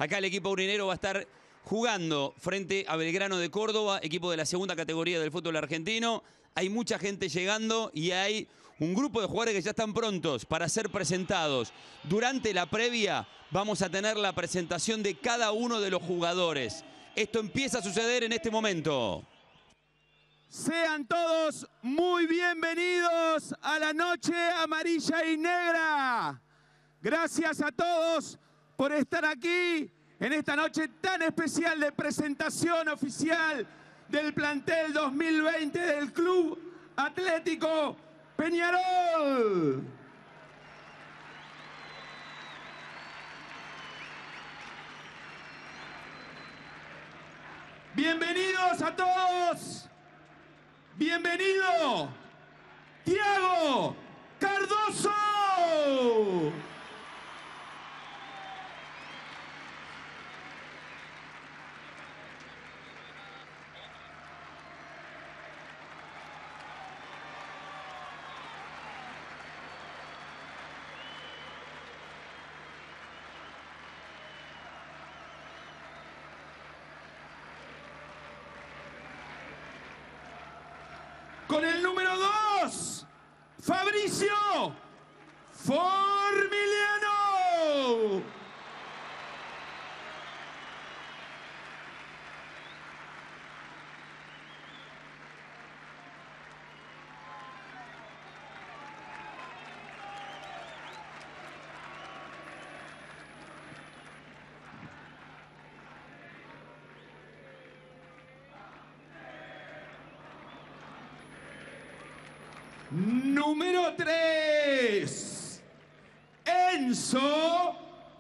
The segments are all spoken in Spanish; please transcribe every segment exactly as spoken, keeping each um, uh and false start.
Acá el equipo urinero va a estar jugando frente a Belgrano de Córdoba, equipo de la segunda categoría del fútbol argentino. Hay mucha gente llegando y hay un grupo de jugadores que ya están prontos para ser presentados. Durante la previa vamos a tener la presentación de cada uno de los jugadores. Esto empieza a suceder en este momento. Sean todos muy bienvenidos a la noche amarilla y negra. Gracias a todos por estar aquí en esta noche tan especial de presentación oficial del plantel dos mil veinte del Club Atlético Peñarol. Bienvenidos a todos. Bienvenido, Thiago Cardoso. Con el número dos, Fabricio Formiliano. Número tres, Enzo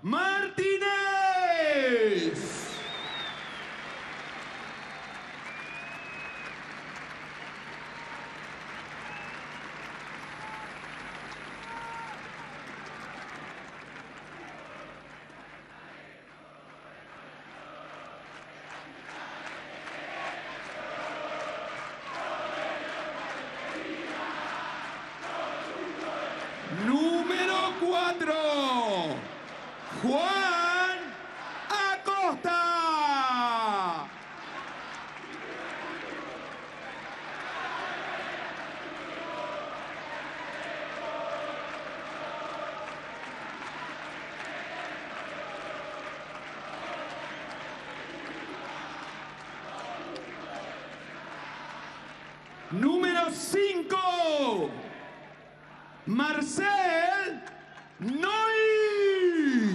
Martínez. Número cuatro, Juan Acosta. Número cinco, Marcel Noy.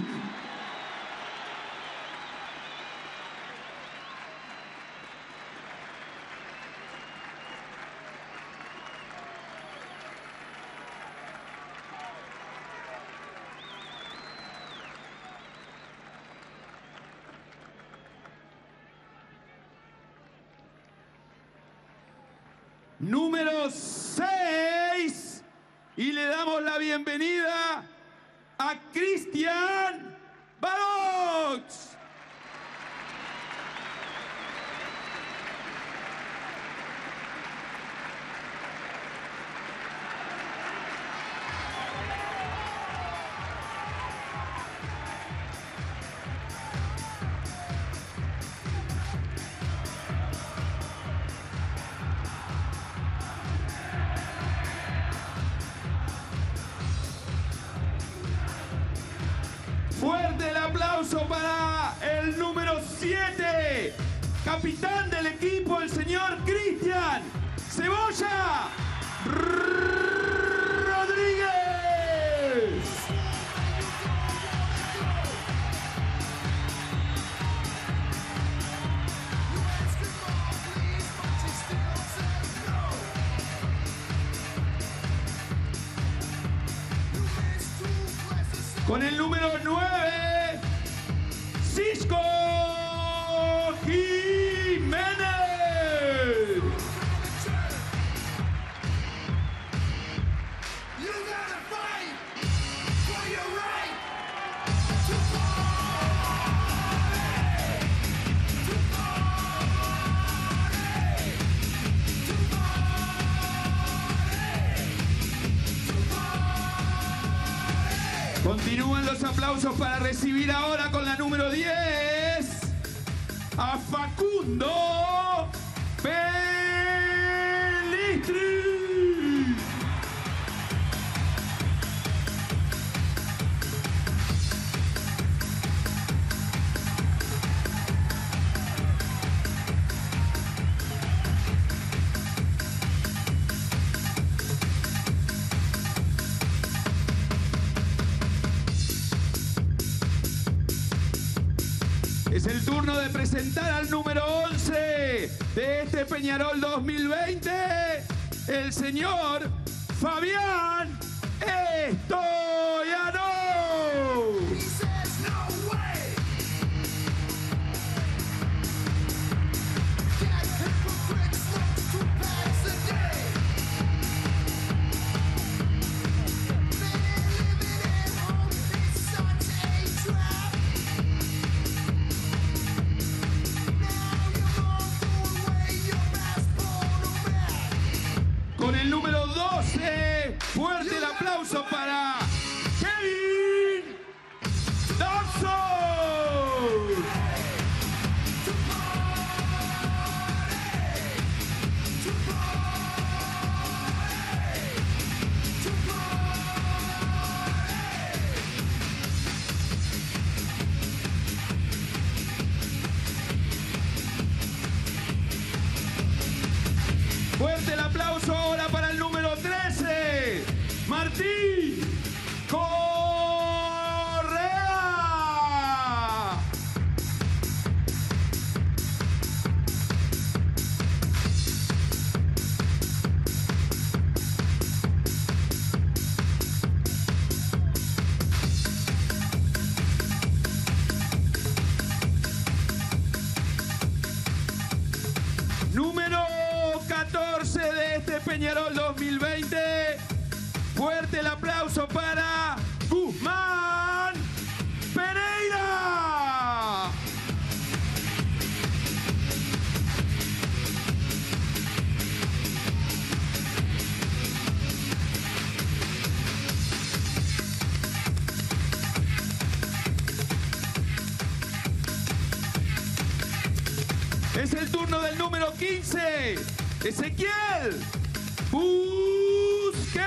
Número seis. Y le damos la bienvenida a Cristian Barox. Fuerte el aplauso para el número siete, capitán del equipo, el señor Cristian Cebolla Rodríguez. Con el número nueve, Cisco Jiménez. Continúan los aplausos para recibir ahora con la número diez. Es el turno de presentar al número once de este Peñarol dos mil veinte, el señor Fabián Estoyano. Con el número doce, fuerte el aplauso para Kevin Dawson. Fuerte el aplauso ahora para el número trece, Martín Correa. Número catorce de este Peñarol dos mil veinte. Fuerte el aplauso para Guzmán Pereira. Es el turno del número quince, Ezequiel Busquets.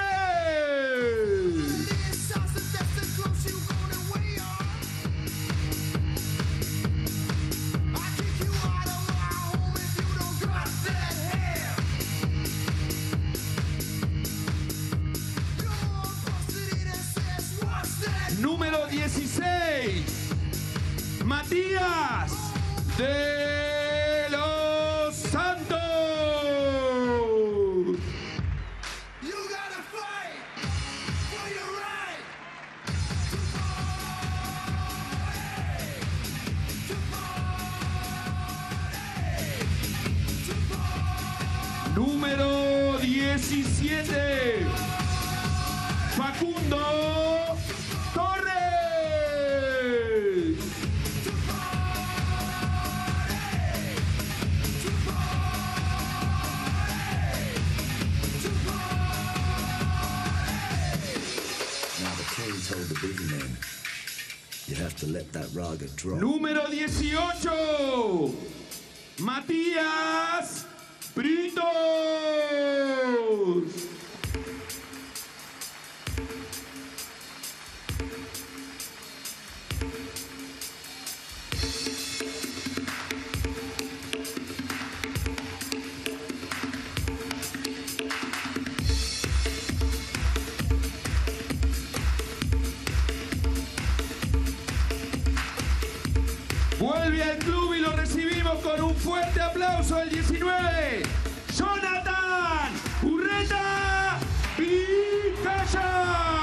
Número dieciséis, Matías de los Santos. Número diecisiete, Facundo Torres. Número dieciocho, Matías Britos. Vuelve al club y lo recibimos con un fuerte aplauso el diecinueve, Jonathan Urreta Picaya.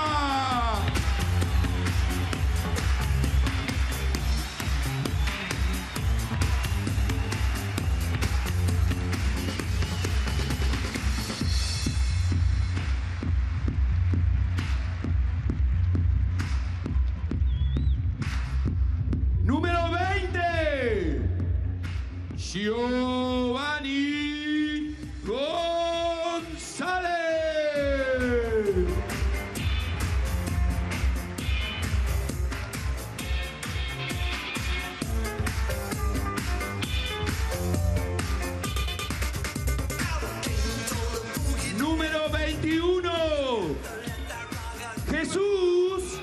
Número veinte, Giovanni González. Número veintiuno, Jesús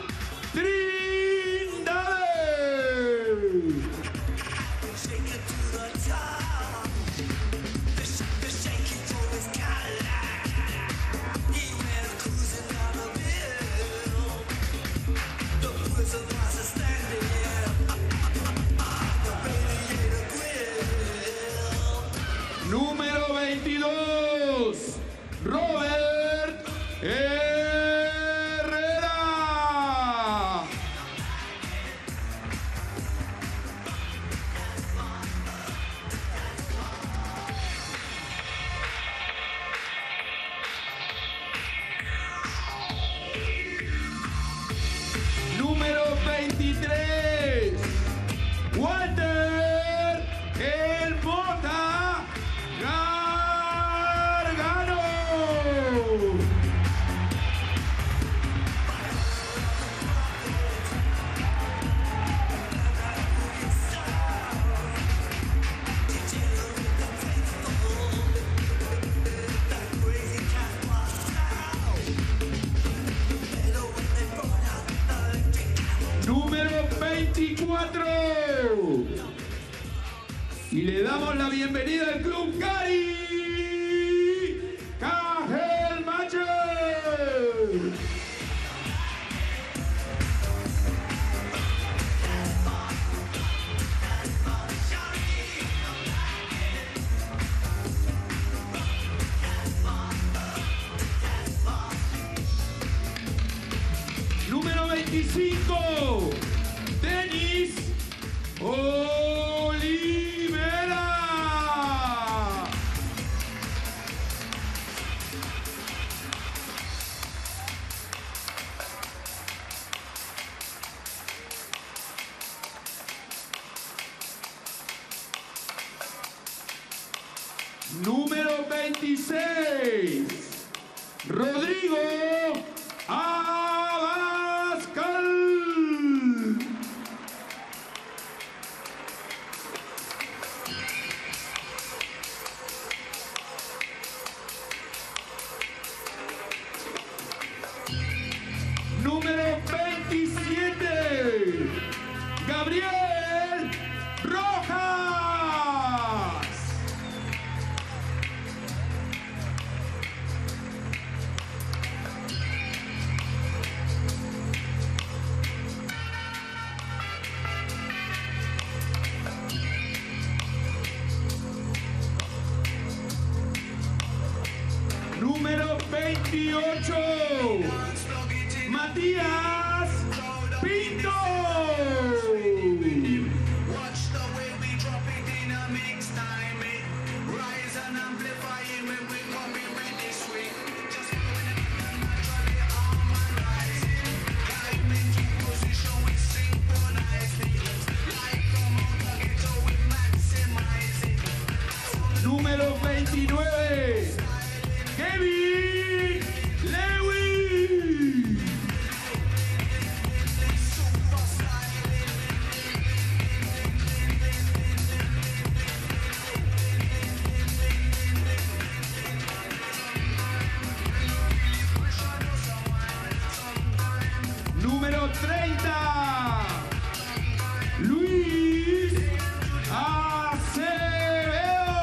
Trindade. dos, Robert Herrera. Número veintitrés, Walter El Mota Gargano. Número veinticuatro. Y le damos la bienvenida al Club Cari Cajelmacher. Número veinticinco, Denis Olivera. Número veintiséis, Rodrigo Abascal. Número veintisiete, Gabriel Rojas. Número veintiocho, Matías Pinto. Número veintinueve, Kevin Lewis. Número treinta, Luis Acevedo.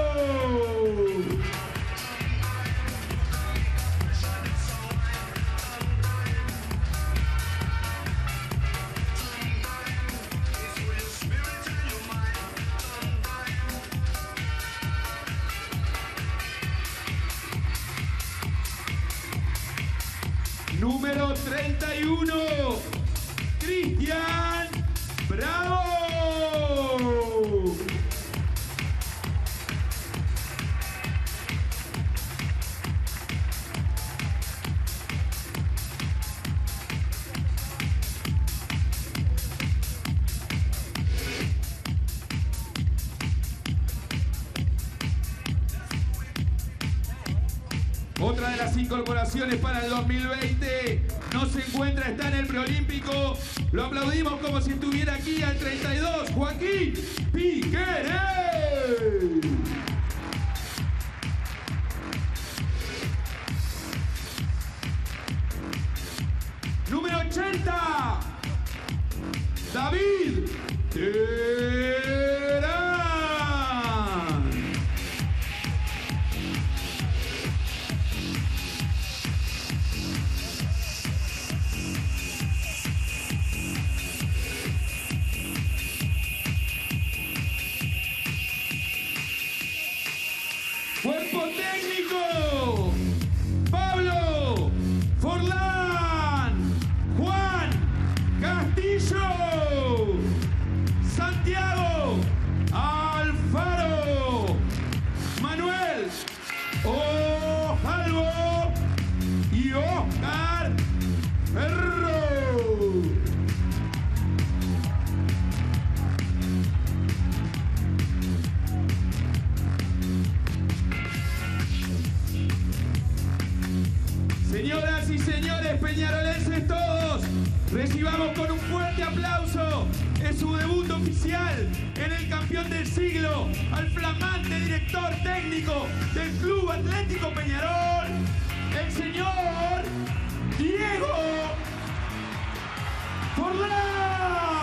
Número treinta y uno, Cristian Bravo. Otra de las incorporaciones para el dos mil veinte no se encuentra, está en el preolímpico. Lo aplaudimos como si estuviera aquí al treinta y dos, Joaquín Piquerez. Número ochenta, David Terán. Santiago Alfaro, Manuel Ojalvo y Oscar Ferro. Señoras y señores peñarolenses todos, recibamos con un fuerte aplauso en su debut oficial en el campeón del siglo al flamante director técnico del Club Atlético Peñarol, el señor Diego Forlán.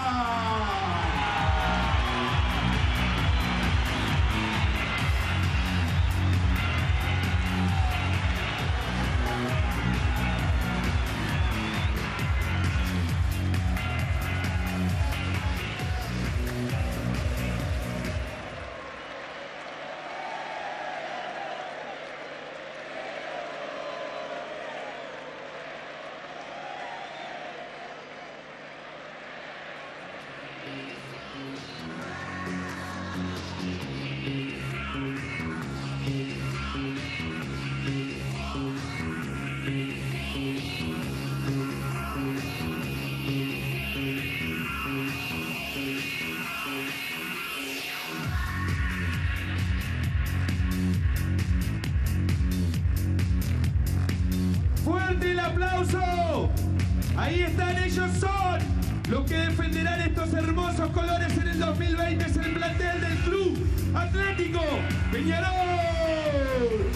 ¡Fuerte el aplauso! Ahí están, ellos son los que defenderán estos hermosos colores en el dos mil veinte. Es el plantel del Club Atlético Peñarol.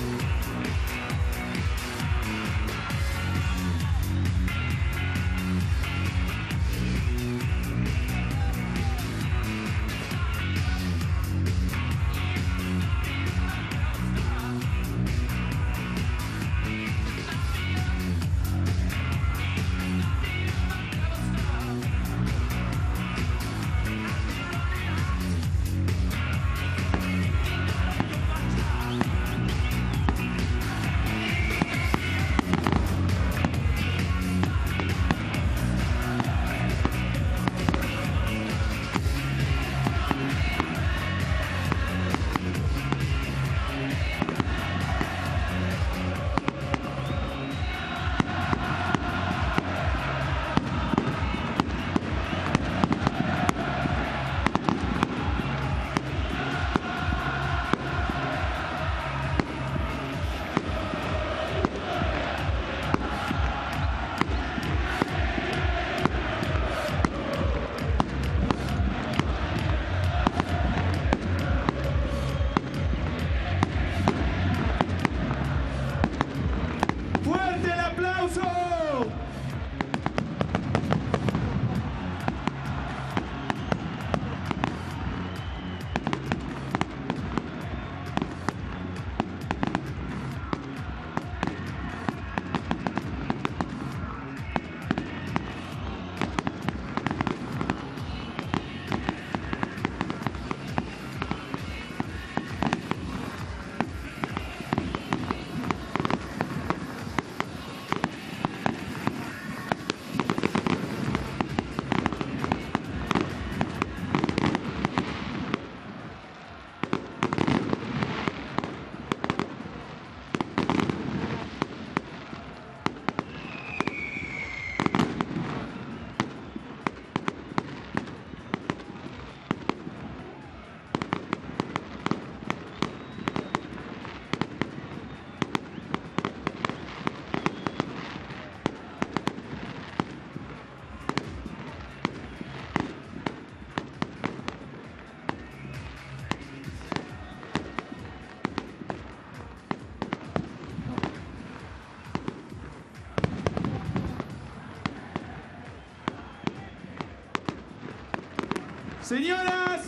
Señoras,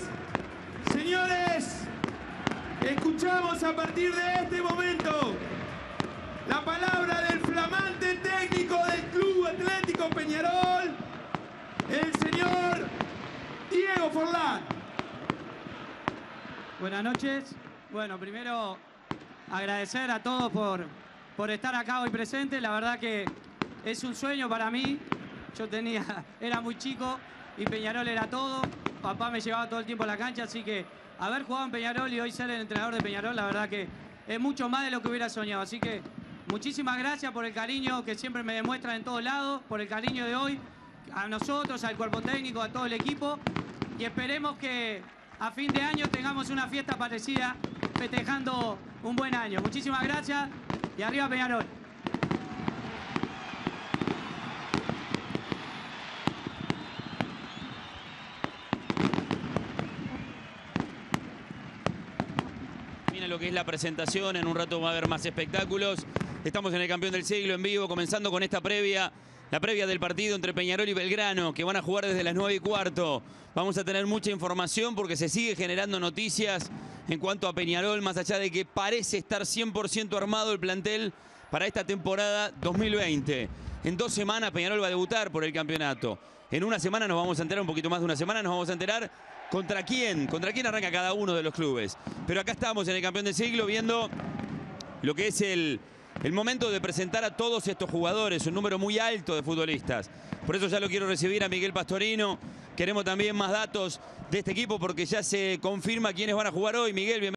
señores, escuchamos a partir de este momento la palabra del flamante técnico del Club Atlético Peñarol, el señor Diego Forlán. Buenas noches. Bueno, primero agradecer a todos por, por estar acá hoy presentes. La verdad que es un sueño para mí. Yo tenía, era muy chico y Peñarol era todo. papá me llevaba todo el tiempo a la cancha, así que haber jugado en Peñarol y hoy ser el entrenador de Peñarol, la verdad que es mucho más de lo que hubiera soñado. Así que muchísimas gracias por el cariño que siempre me demuestran en todos lados, por el cariño de hoy, a nosotros, al cuerpo técnico, a todo el equipo, y esperemos que a fin de año tengamos una fiesta parecida, festejando un buen año. Muchísimas gracias y arriba Peñarol. Viene lo que es la presentación, en un rato va a haber más espectáculos. Estamos en el Campeón del Siglo en vivo, comenzando con esta previa, la previa del partido entre Peñarol y Belgrano, que van a jugar desde las nueve y cuarto. Vamos a tener mucha información porque se sigue generando noticias en cuanto a Peñarol, más allá de que parece estar cien por ciento armado el plantel para esta temporada dos mil veinte. En dos semanas Peñarol va a debutar por el campeonato. En una semana nos vamos a enterar, un poquito más de una semana, nos vamos a enterar contra quién, contra quién arranca cada uno de los clubes. Pero acá estamos en el Campeón del Siglo viendo lo que es el, el momento de presentar a todos estos jugadores, un número muy alto de futbolistas. Por eso ya lo quiero recibir a Miguel Pastorino. Queremos también más datos de este equipo porque ya se confirma quiénes van a jugar hoy. Miguel, bienvenido.